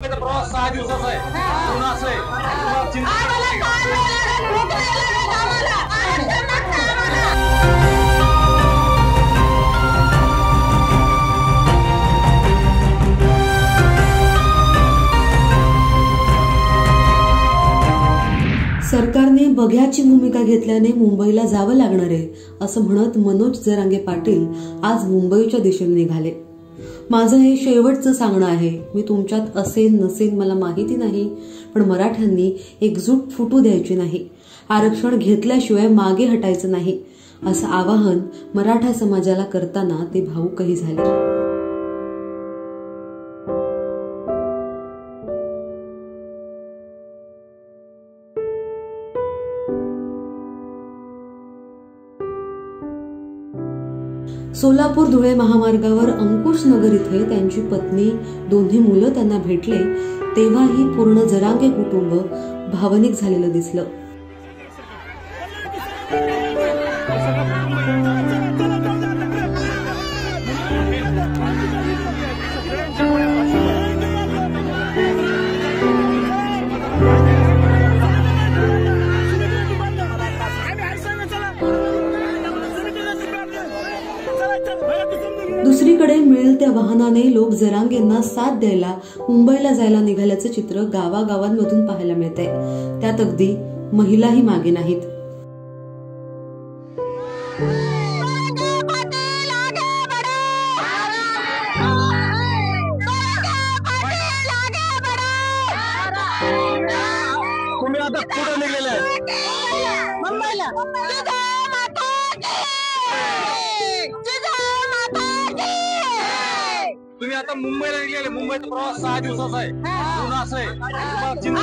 मुंबईचा प्रवास 6 दिवसाचा आहे. म्हणून असं आहे तुम्हाला चिंता सरकारने बघ्याची भूमिका घेतल्याने मुंबईला जावं लागणार आहे असं म्हणत मनोज जरांगे पाटील आज मुंबईच्या दिशेने निघाले. माझं हे शेवटचं सांगणं आहे. मी तुमच्यात असेन नसेन मला माहिती नाही, पण मराठ्यांनी एकजूट फुटू द्यायची नाही. आरक्षण घेतल्याशिवाय मागे हटायचं नाही असं आवाहन मराठा समाजाला करताना ते भावुकही झाले. सोलापूर धुळे महामार्गावर अंकुश नगर इथे त्यांची पत्नी, दोन्ही मुलं त्यांना भेटले तेव्हाही पूर्ण जरांगे कुटुंब भावनिक झालेलं दिसलं. दुसरीकडे मिळेल त्या वाहनाने लोक जरांगेंना साथ द्यायला मुंबईला जायला निघाल्याचं चित्र गावागावांमधून पाहायला मिळतंय. त्यात अगदी महिलाही मागे नाहीत. तुम्ही आता कुठे निघाले? मुंबईला. तुम्ही आता मुंबईला निघाले. मुंबईचा प्रवास 6 दिवसाचा आहे. म्हणून असं आहे तुम्हाला चिंता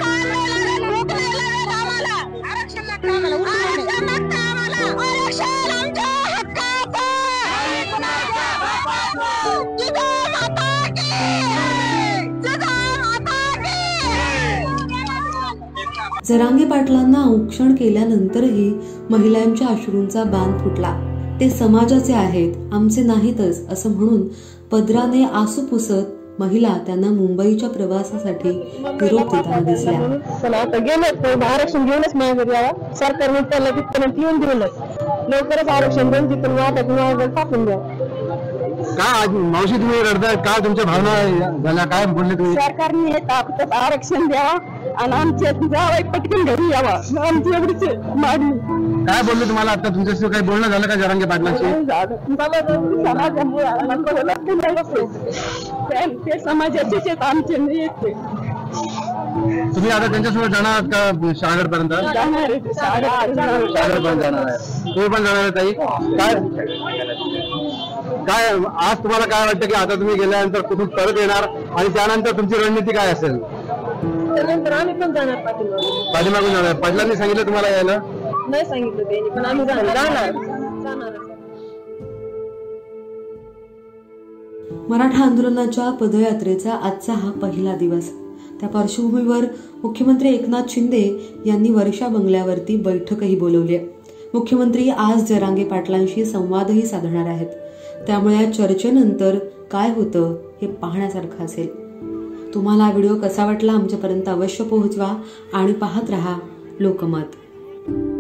जरांगे पाटलांना औक्षण केल्यानंतरही महिलांच्या अश्रूंचा बांध फुटला. ते समाजाचे आहेत, आमचे नाहीतच असं म्हणून पदराने आसू पुसत महिला त्यांना मुंबईच्या प्रवासासाठी निरोप देताना दिसल्या. चला आता गेलं आरक्षण घेऊनच माझ्या घरी यावं. सरकारने त्याला तिथपर्यंत येऊन दिलंच. लवकरच आरक्षण देऊन तिथून माझ्या टाकून द्या. काय आज मावशी तुम्ही रडताय? काय तुमच्या भावना झाल्या? काय बोलले तुम्ही? सरकारने हे ताकद आरक्षण द्यावं आणि आमच्या जावई पटकन घरी यावा, आमची एवढीच मागणी. काय बोलले तुम्हाला? आता तुमच्याशी काही बोलणं झालं का जरांगे पाटलांशी? ते समाजाचेच आहेत, आमचे नाही आहेत ते. तुम्ही आता त्यांच्यासोबत जाणार आहात का शाळेपर्यंत? शाळेपर्यंत जाणार आहे. तुम्ही पण जाणार आहे ताई? काय आज तुम्हाला काय वाटतं की आता तुम्ही गेल्यानंतर कुठून परत येणार आणि त्यानंतर तुमची रणनीती काय असेल? त्यानंतर आम्ही पण जाणार पाठीमागून जाणार. पाटलांनी सांगितलं तुम्हाला यायला? नाही सांगितलं त्यांनी, पण आम्ही जाणार. मराठा आंदोलनाच्या पदयात्रेचा आजचा हा पहिला दिवस. त्या पार्श्वभूमीवर मुख्यमंत्री एकनाथ शिंदे यांनी वर्षा बंगल्यावरती बैठकही बोलवली आहे. मुख्यमंत्री आज जरांगे पाटलांशी संवादही साधणार आहेत. त्यामुळे या चर्चेनंतर काय होतं हे पाहण्यासारखं असेल. तुम्हाला हा व्हिडिओ कसा वाटला आमच्यापर्यंत अवश्य पोहोचवा आणि पाहत रहा लोकमत.